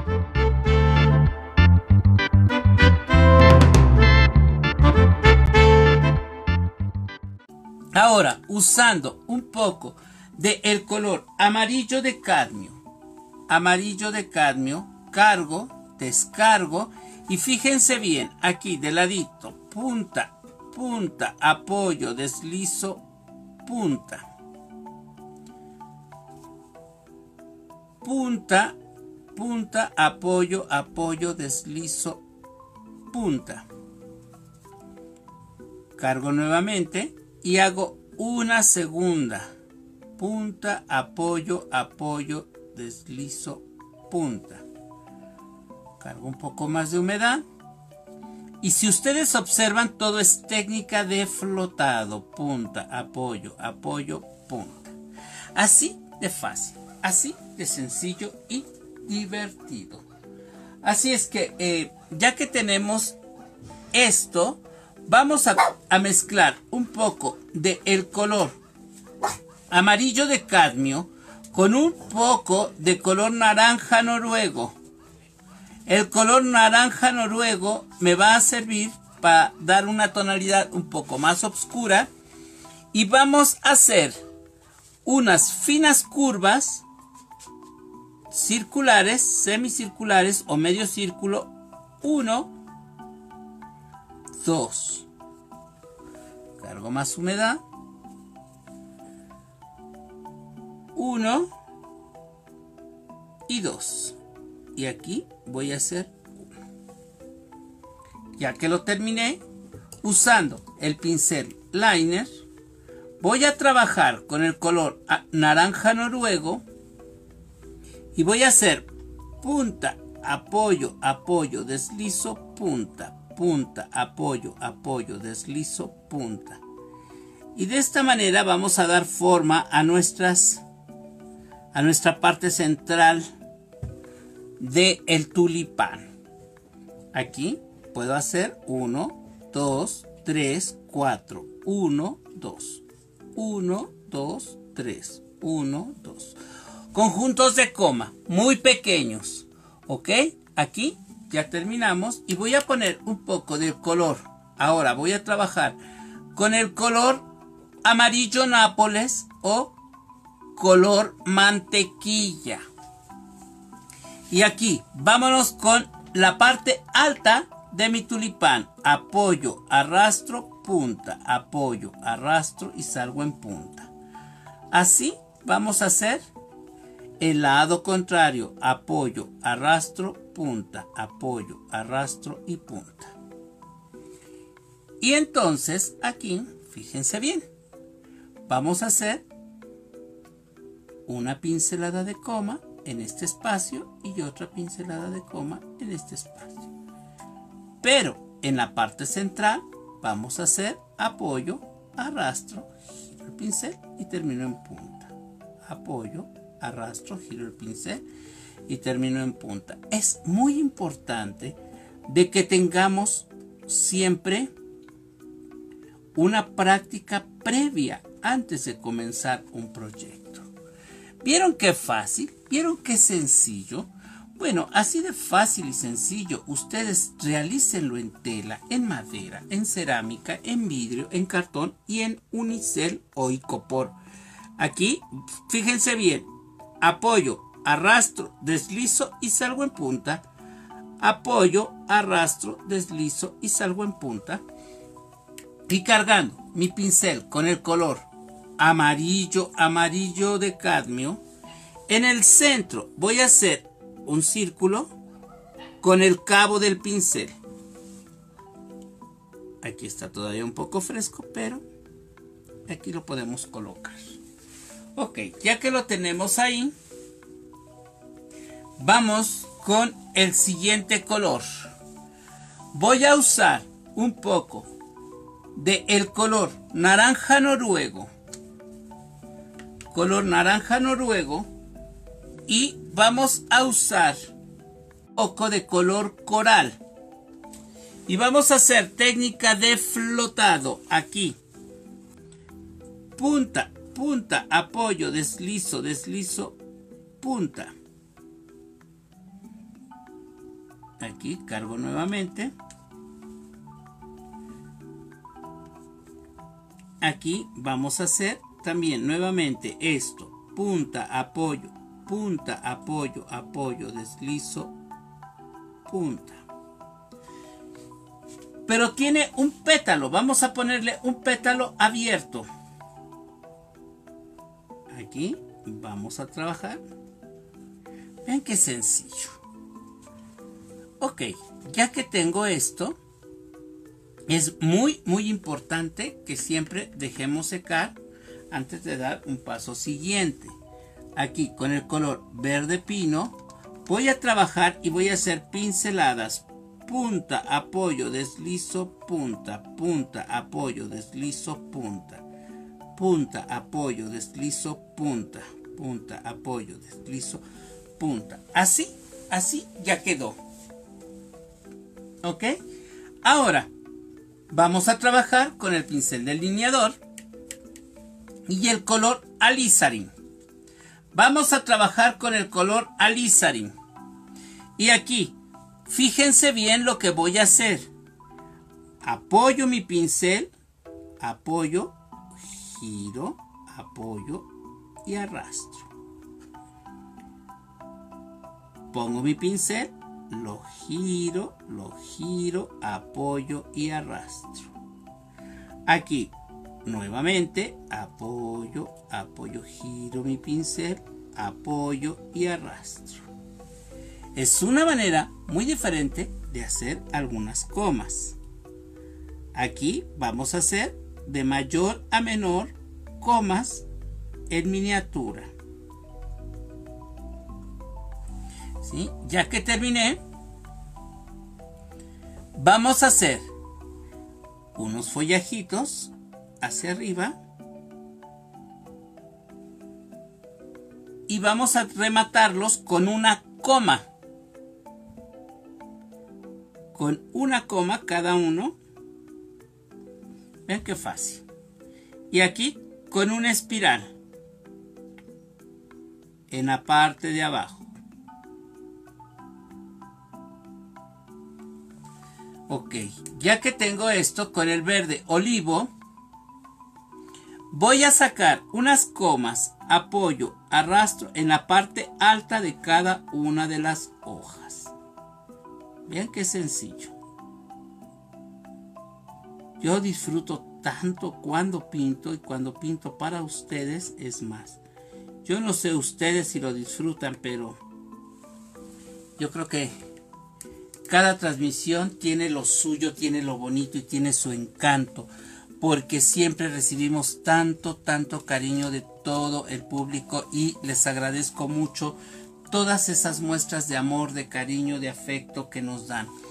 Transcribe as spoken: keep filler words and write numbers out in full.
Ahora, usando un poco de el color amarillo de cadmio, amarillo de cadmio, cargo, descargo y fíjense bien, aquí de ladito, punta, punta, apoyo, deslizo, punta, punta, punta, apoyo, apoyo, deslizo, punta. Cargo nuevamente y hago una segunda, punta, apoyo, apoyo, deslizo, punta. Cargo un poco más de humedad. Y si ustedes observan, todo es técnica de flotado, punta, apoyo, apoyo, punta. Así de fácil, así de sencillo y divertido. Así es que eh, ya que tenemos esto, vamos a, a mezclar un poco de el color amarillo de cadmio con un poco de color naranja noruego. El color naranja noruego me va a servir para dar una tonalidad un poco más oscura y vamos a hacer unas finas curvas circulares, semicirculares o medio círculo. Uno, dos. Cargo más humedad. Uno y dos. Y aquí voy a hacer uno. Ya que lo terminé, usando el pincel liner, voy a trabajar con el color naranja noruego y voy a hacer punta, apoyo, apoyo, deslizo, punta, punta, apoyo, apoyo, deslizo, punta. Y de esta manera vamos a dar forma a nuestras, a nuestra parte central de el tulipán. Aquí puedo hacer uno, dos, tres, cuatro, uno, dos, uno, dos, tres, uno, dos. Conjuntos de coma muy pequeños, ¿ok? Aquí ya terminamos y voy a poner un poco del color. Ahora voy a trabajar con el color amarillo Nápoles o color mantequilla. Y aquí vámonos con la parte alta de mi tulipán. Apoyo, arrastro, punta, apoyo, arrastro y salgo en punta. Así vamos a hacer el lado contrario. Apoyo, arrastro, punta, apoyo, arrastro y punta. Y entonces aquí, fíjense bien, vamos a hacer una pincelada de coma en este espacio y otra pincelada de coma en este espacio. Pero en la parte central vamos a hacer apoyo, arrastro, giro el pincel y termino en punta. Apoyo, arrastro, giro el pincel y termino en punta. Es muy importante de que tengamos siempre una práctica previa antes de comenzar un proyecto. ¿Vieron qué fácil? ¿Vieron qué sencillo? Bueno, así de fácil y sencillo, ustedes realícenlo en tela, en madera, en cerámica, en vidrio, en cartón y en unicel o icopor. Aquí, fíjense bien, apoyo, arrastro, deslizo y salgo en punta. Apoyo, arrastro, deslizo y salgo en punta. Y cargando mi pincel con el color amarillo, amarillo de cadmio, en el centro voy a hacer un círculo con el cabo del pincel. Aquí está todavía un poco fresco, pero aquí lo podemos colocar. Ok, ya que lo tenemos ahí, vamos con el siguiente color. Voy a usar un poco de el color naranja noruego. Color naranja noruego. Y vamos a usar un poco de color coral. Y vamos a hacer técnica de flotado aquí. Punta, punta, apoyo, deslizo, deslizo, punta. Aquí cargo nuevamente. Aquí vamos a hacer también nuevamente esto. Punta, apoyo, punta, apoyo, apoyo, deslizo, punta. Pero tiene un pétalo. Vamos a ponerle un pétalo abierto. Aquí vamos a trabajar. Vean qué sencillo. Ok, ya que tengo esto, es muy, muy importante que siempre dejemos secar antes de dar un paso siguiente. Aquí con el color verde pino voy a trabajar y voy a hacer pinceladas. Punta, apoyo, deslizo, punta, punta, apoyo, deslizo, punta, punta, apoyo, deslizo, punta, punta, apoyo, deslizo, punta. Así, así ya quedó. ¿Ok? Ahora vamos a trabajar con el pincel delineador y el color alizarin. Vamos a trabajar con el color alizarin. Y aquí, fíjense bien lo que voy a hacer. Apoyo mi pincel, apoyo, giro, apoyo y arrastro. Pongo mi pincel, lo giro, lo giro, apoyo y arrastro. Aquí, nuevamente, apoyo, apoyo, giro mi pincel, apoyo y arrastro. Es una manera muy diferente de hacer algunas comas. Aquí vamos a hacer de mayor a menor comas en miniatura. ¿Sí? Ya que terminé, vamos a hacer unos follajitos hacia arriba y vamos a rematarlos con una coma. Con una coma cada uno. Vean qué fácil. Y aquí con una espiral en la parte de abajo. Ok, ya que tengo esto con el verde olivo, voy a sacar unas comas, apoyo, arrastro en la parte alta de cada una de las hojas. Vean qué sencillo. Yo disfruto tanto cuando pinto y cuando pinto para ustedes es más. Yo no sé ustedes si lo disfrutan, pero yo creo que cada transmisión tiene lo suyo, tiene lo bonito y tiene su encanto, porque siempre recibimos tanto, tanto cariño de todo el público y les agradezco mucho todas esas muestras de amor, de cariño, de afecto que nos dan.